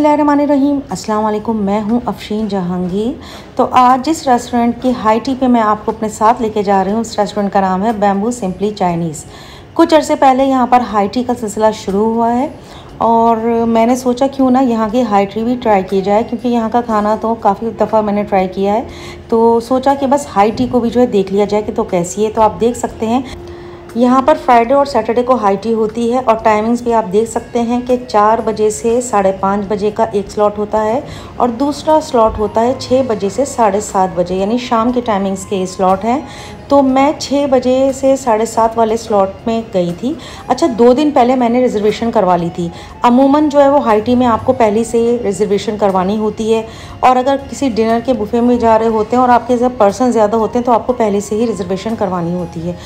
बिस्मिल्लाहिर्रहमानिर्रहीम। अस्सलाम वालेकुम। मैं हूं अफशीन जहांगीर। तो आज जिस रेस्टोरेंट की हाई टी पे मैं आपको अपने साथ लेके जा रही हूँ, उस रेस्टोरेंट का नाम है बैम्बू सिंपली चाइनीज़। कुछ अरसे पहले यहाँ पर हाई टी का सिलसिला शुरू हुआ है और मैंने सोचा क्यों ना यहाँ की हाई टी भी ट्राई की जाए, क्योंकि यहाँ का खाना तो काफ़ी दफ़ा मैंने ट्राई किया है। तो सोचा कि बस हाई टी को भी जो है देख लिया जाए कि तो कैसी है। तो आप देख सकते हैं यहाँ पर फ्राइडे और सैटरडे को हाई टी होती है और टाइमिंग्स भी आप देख सकते हैं कि 4 बजे से 5:30 बजे का एक स्लॉट होता है और दूसरा स्लॉट होता है 6 बजे से 7:30 बजे, यानी शाम के टाइमिंग्स के स्लॉट हैं। तो मैं 6 बजे से 7:30 वाले स्लॉट में गई थी। अच्छा, 2 दिन पहले मैंने रिजर्वेशन करवा ली थी। अमूमन जो है वो हाई टी में आपको पहले से रिजर्वेशन करवानी होती है, और अगर किसी डिनर के बुफे में जा रहे होते हैं और आपके जब पर्सन ज़्यादा होते हैं तो आपको पहले से ही रिजर्वेशन करवानी होती है।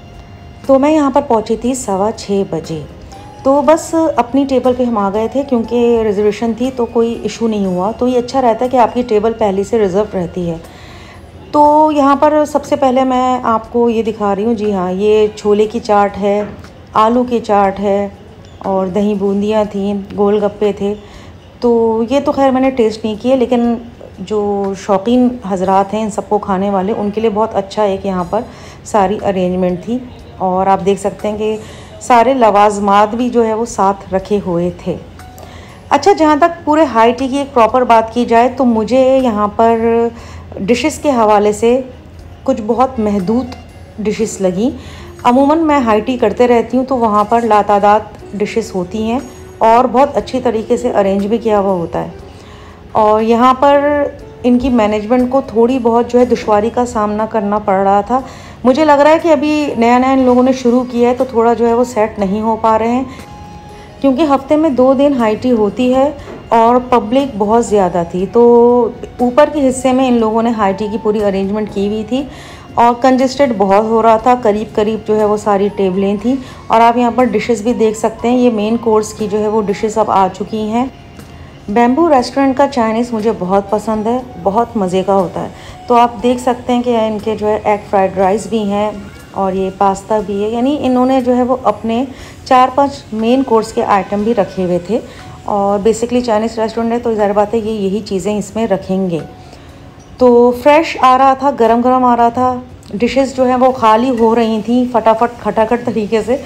तो मैं यहाँ पर पहुँची थी 6:15 बजे। तो बस अपनी टेबल पे हम आ गए थे, क्योंकि रिजर्वेशन थी तो कोई इशू नहीं हुआ। तो ये अच्छा रहता है कि आपकी टेबल पहले से रिज़र्व रहती है। तो यहाँ पर सबसे पहले मैं आपको ये दिखा रही हूँ। जी हाँ, ये छोले की चाट है, आलू की चाट है और दही बूंदियाँ थी, गोलगप्पे थे। तो ये तो खैर मैंने टेस्ट नहीं किए, लेकिन जो शौकीन हजरात हैं इन सबको खाने वाले, उनके लिए बहुत अच्छा है कि यहाँ पर सारी अरेंजमेंट थी। और आप देख सकते हैं कि सारे लवाजमात भी जो है वो साथ रखे हुए थे। अच्छा, जहाँ तक पूरे हाई टी की एक प्रॉपर बात की जाए तो मुझे यहाँ पर डिशेस के हवाले से कुछ बहुत महदूद डिशेस लगी। अमूमन मैं हाई टी करते रहती हूँ तो वहाँ पर लातादाद डिशेस होती हैं और बहुत अच्छी तरीके से अरेंज भी किया हुआ होता है। और यहाँ पर इनकी मैनेजमेंट को थोड़ी बहुत जो है दुश्वारी का सामना करना पड़ रहा था। मुझे लग रहा है कि अभी नया नया इन लोगों ने शुरू किया है तो थोड़ा जो है वो सेट नहीं हो पा रहे हैं, क्योंकि हफ्ते में 2 दिन हाई टी होती है और पब्लिक बहुत ज़्यादा थी। तो ऊपर के हिस्से में इन लोगों ने हाई टी की पूरी अरेंजमेंट की हुई थी और कंजस्टेड बहुत हो रहा था। करीब करीब जो है वो सारी टेबलें थी। और आप यहाँ पर डिशेस भी देख सकते हैं। ये मेन कोर्स की जो है वो डिशेस अब आ चुकी हैं। बैम्बू रेस्टोरेंट का चाइनीज़ मुझे बहुत पसंद है, बहुत मज़े का होता है। तो आप देख सकते हैं कि इनके जो है एग फ्राइड राइस भी हैं और ये पास्ता भी है, यानी इन्होंने जो है वो अपने 4-5 मेन कोर्स के आइटम भी रखे हुए थे। और बेसिकली चाइनीज़ रेस्टोरेंट है तो ज़ाहिर बात है ये यही चीज़ें इसमें रखेंगे। तो फ्रेश आ रहा था, गरम गरम आ रहा था। डिशेस जो हैं वो खाली हो रही थी फटाफट खटाखट तरीके से,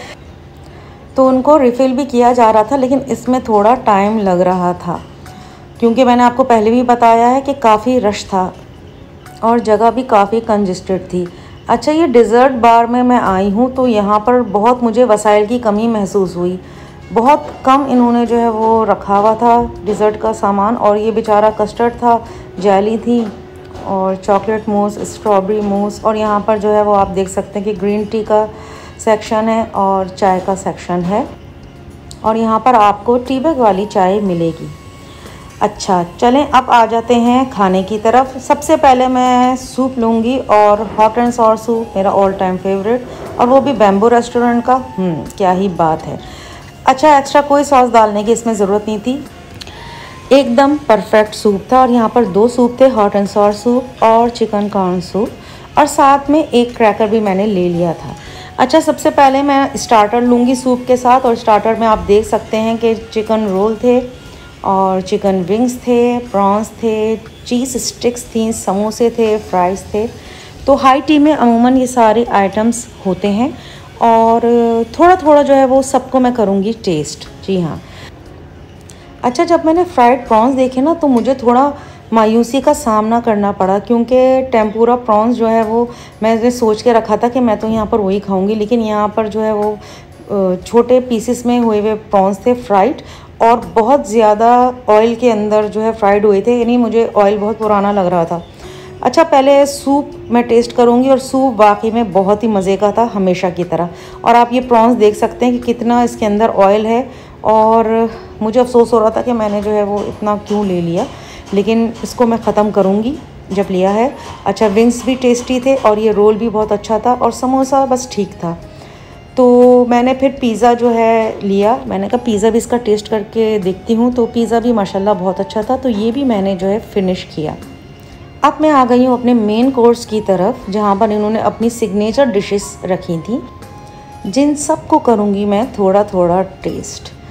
तो उनको रिफ़िल भी किया जा रहा था, लेकिन इसमें थोड़ा टाइम लग रहा था, क्योंकि मैंने आपको पहले भी बताया है कि काफ़ी रश था और जगह भी काफ़ी कंजस्टेड थी। अच्छा, ये डिज़र्ट बार में मैं आई हूँ तो यहाँ पर बहुत मुझे वसाइल की कमी महसूस हुई। बहुत कम इन्होंने जो है वो रखा हुआ था डिज़र्ट का सामान, और ये बेचारा कस्टर्ड था, जेली थी और चॉकलेट मूस, स्ट्रॉबेरी मूस। और यहाँ पर जो है वो आप देख सकते हैं कि ग्रीन टी का सेक्शन है और चाय का सेक्शन है, और यहाँ पर आपको टी बैग वाली चाय मिलेगी। अच्छा, चलें अब आ जाते हैं खाने की तरफ। सबसे पहले मैं सूप लूँगी, और हॉट एंड सॉर सूप मेरा ऑल टाइम फेवरेट, और वो भी बैम्बू रेस्टोरेंट का। क्या ही बात है। अच्छा, एक्स्ट्रा कोई सॉस डालने की इसमें ज़रूरत नहीं थी, एकदम परफेक्ट सूप था। और यहाँ पर 2 सूप थे, हॉट एंड सॉर सूप और चिकन कॉर्न सूप, और साथ में एक क्रैकर भी मैंने ले लिया था। अच्छा, सबसे पहले मैं स्टार्टर लूँगी सूप के साथ, और स्टार्टर में आप देख सकते हैं कि चिकन रोल थे और चिकन विंग्स थे, प्रॉन्स थे, चीज़ स्टिक्स थी, समोसे थे, फ्राइज़ थे। तो हाई टी में अमूमन ये सारे आइटम्स होते हैं, और थोड़ा थोड़ा जो है वो सबको मैं करूँगी टेस्ट। जी हाँ। अच्छा, जब मैंने फ्राइड प्रॉन्स देखे ना तो मुझे थोड़ा मायूसी का सामना करना पड़ा, क्योंकि टेम्पुरा प्रॉन्स जो है वो मैंने सोच के रखा था कि मैं तो यहाँ पर वही खाऊंगी, लेकिन यहाँ पर जो है वो छोटे पीसेस में हुए हुए प्रॉन्स थे फ्राइड, और बहुत ज़्यादा ऑयल के अंदर जो है फ्राइड हुए थे, यानी मुझे ऑयल बहुत पुराना लग रहा था। अच्छा, पहले सूप मैं टेस्ट करूँगी, और सूप वाकई में बहुत ही मज़े का था हमेशा की तरह। और आप ये प्रॉन्स देख सकते हैं कि कितना इसके अंदर ऑयल है, और मुझे अफसोस हो रहा था कि मैंने जो है वो इतना क्यों ले लिया, लेकिन इसको मैं ख़त्म करूँगी जब लिया है। अच्छा, विंग्स भी टेस्टी थे और ये रोल भी बहुत अच्छा था, और समोसा बस ठीक था। तो मैंने फिर पिज़्ज़ा जो है लिया। मैंने कहा पिज़्ज़ा भी इसका टेस्ट करके देखती हूँ, तो पिज़्ज़ा भी माशाल्लाह बहुत अच्छा था, तो ये भी मैंने जो है फिनिश किया। अब मैं आ गई हूँ अपने मेन कोर्स की तरफ, जहाँ पर इन्होंने अपनी सिग्नेचर डिशेस रखी थी, जिन सब को करूँगी मैं थोड़ा थोड़ा टेस्ट।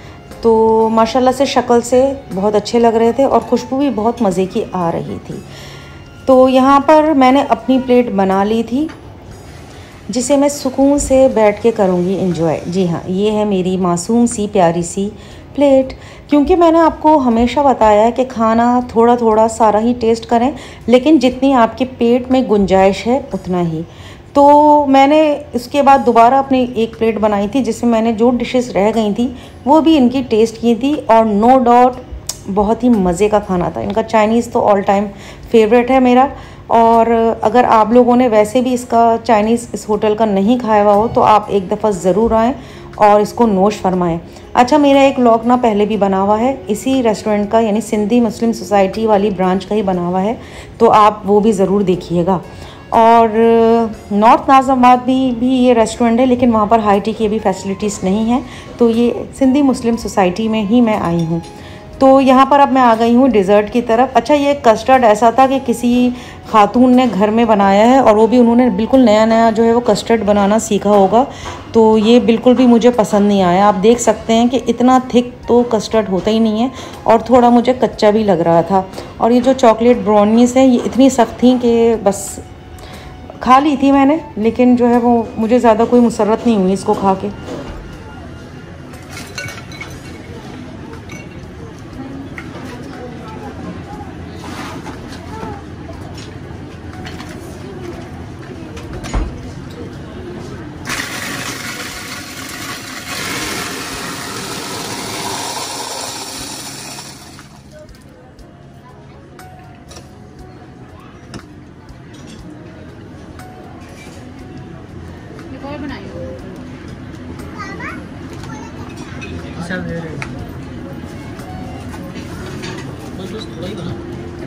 तो माशाल्लाह से शक्ल से बहुत अच्छे लग रहे थे और खुशबू भी बहुत मज़े की आ रही थी। तो यहाँ पर मैंने अपनी प्लेट बना ली थी, जिसे मैं सुकून से बैठ के करूँगी एंजॉय। जी हाँ, ये है मेरी मासूम सी प्यारी सी प्लेट। क्योंकि मैंने आपको हमेशा बताया है कि खाना थोड़ा थोड़ा सारा ही टेस्ट करें, लेकिन जितनी आपके पेट में गुंजाइश है उतना ही। तो मैंने इसके बाद दोबारा अपनी एक प्लेट बनाई थी, जिसमें मैंने जो डिशेस रह गई थी वो भी इनकी टेस्ट की थी, और नो डाउट बहुत ही मज़े का खाना था। इनका चाइनीज़ तो ऑल टाइम फेवरेट है मेरा। और अगर आप लोगों ने वैसे भी इसका चाइनीज़ इस होटल का नहीं खाया हुआ हो तो आप एक दफ़ा ज़रूर आएँ और इसको नोश फरमाएँ। अच्छा, मेरा एक व्लॉग ना पहले भी बना हुआ है इसी रेस्टोरेंट का, यानी सिंधी मुस्लिम सोसाइटी वाली ब्रांच का ही बना हुआ है, तो आप वो भी ज़रूर देखिएगा। और नॉर्थ नाज़िमाबाद भी ये रेस्टोरेंट है, लेकिन वहाँ पर हाई टी की भी फैसिलिटीज़ नहीं है, तो ये सिंधी मुस्लिम सोसाइटी में ही मैं आई हूँ। तो यहाँ पर अब मैं आ गई हूँ डिज़र्ट की तरफ। अच्छा, ये कस्टर्ड ऐसा था कि किसी खातून ने घर में बनाया है, और वो भी उन्होंने बिल्कुल नया नया जो है वो कस्टर्ड बनाना सीखा होगा, तो ये बिल्कुल भी मुझे पसंद नहीं आया। आप देख सकते हैं कि इतना थिक तो कस्टर्ड होता ही नहीं है, और थोड़ा मुझे कच्चा भी लग रहा था। और ये जो चॉकलेट ब्राउनीज़ हैं, ये इतनी सख्त थी कि बस खा ली थी मैंने, लेकिन जो है वो मुझे ज़्यादा कोई मुसर्रत नहीं हुई इसको खा के। और बनाइए सब दे रहे हैं। बस थोड़ा ही बना।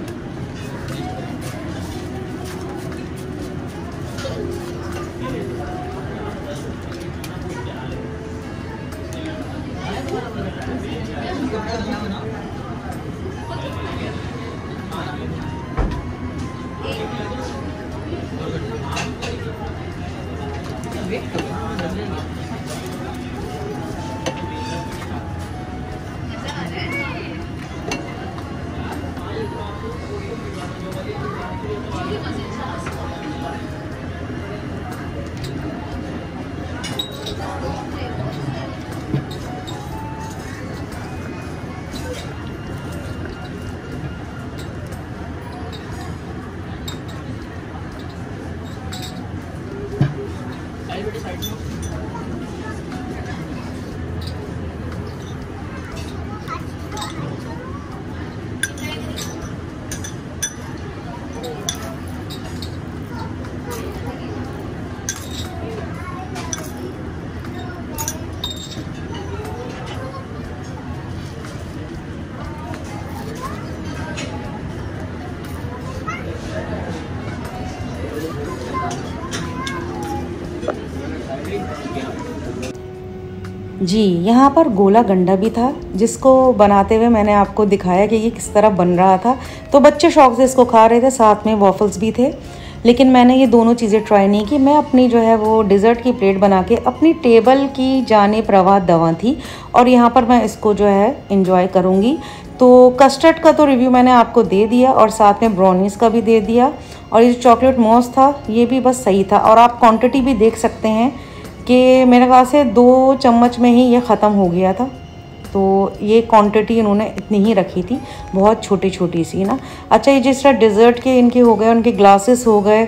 जी, यहाँ पर गोला गंडा भी था, जिसको बनाते हुए मैंने आपको दिखाया कि ये किस तरह बन रहा था। तो बच्चे शौक से इसको खा रहे थे, साथ में वॉफल्स भी थे, लेकिन मैंने ये दोनों चीज़ें ट्राई नहीं की। मैं अपनी जो है वो डिज़र्ट की प्लेट बना के अपनी टेबल की जानिब रवा दवा थी, और यहाँ पर मैं इसको जो है इंजॉय करूँगी। तो कस्टर्ड का तो रिव्यू मैंने आपको दे दिया, और साथ में ब्राउनीज़ का भी दे दिया, और ये जो चॉकलेट मॉस था ये भी बस सही था। और आप क्वांटिटी भी देख सकते हैं कि मेरे ख्याल से 2 चम्मच में ही ये ख़त्म हो गया था। तो ये क्वांटिटी इन्होंने इतनी ही रखी थी, बहुत छोटी छोटी सी ना। अच्छा, ये जिस तरह डिज़र्ट के इनके हो गए, उनके ग्लासेस हो गए,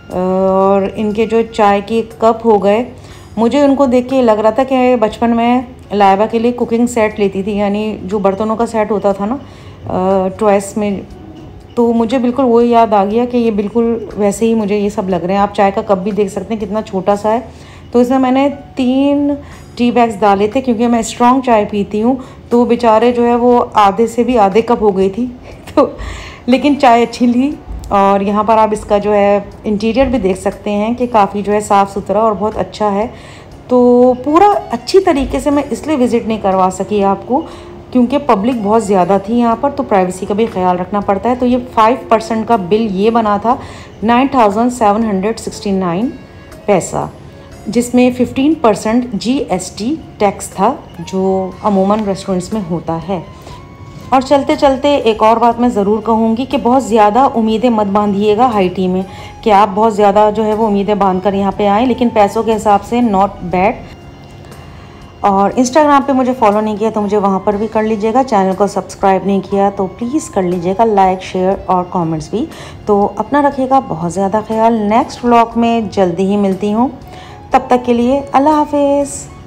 और इनके जो चाय के कप हो गए, मुझे उनको देख के लग रहा था कि बचपन में लाइबा के लिए कुकिंग सेट लेती थी, यानी जो बर्तनों का सेट होता था ना टॉयस में, तो मुझे बिल्कुल वो याद आ गया कि ये बिल्कुल वैसे ही मुझे ये सब लग रहे हैं। आप चाय का कप भी देख सकते हैं कितना छोटा सा है। तो इसमें मैंने 3 टी बैग्स डाले थे, क्योंकि मैं स्ट्रॉन्ग चाय पीती हूँ, तो बेचारे जो है वो आधे से भी आधे कप हो गई थी तो लेकिन चाय अच्छी ली। और यहाँ पर आप इसका जो है इंटीरियर भी देख सकते हैं कि काफ़ी जो है साफ़ सुथरा और बहुत अच्छा है। तो पूरा अच्छी तरीके से मैं इसलिए विज़िट नहीं करवा सकी आपको, क्योंकि पब्लिक बहुत ज़्यादा थी यहाँ पर, तो प्राइवेसी का भी ख्याल रखना पड़ता है। तो ये 5% का बिल ये बना था 9769 पैसा। जिसमें 15% GST टैक्स था, जो अमूमन रेस्टोरेंट्स में होता है। और चलते चलते एक और बात मैं ज़रूर कहूँगी कि बहुत ज़्यादा उम्मीदें मत बांधिएगा हाई टी में, कि आप बहुत ज़्यादा जो है वो उम्मीदें बांध कर यहाँ पे आएँ, लेकिन पैसों के हिसाब से नॉट बैड। और इंस्टाग्राम पे मुझे फॉलो नहीं किया तो मुझे वहाँ पर भी कर लीजिएगा, चैनल को सब्सक्राइब नहीं किया तो प्लीज़ कर लीजिएगा, लाइक शेयर और कमेंट्स भी। तो अपना रखिएगा बहुत ज़्यादा ख्याल। नेक्स्ट व्लॉग में जल्दी ही मिलती हूँ, तब तक के लिए अल्लाह हाफिज़।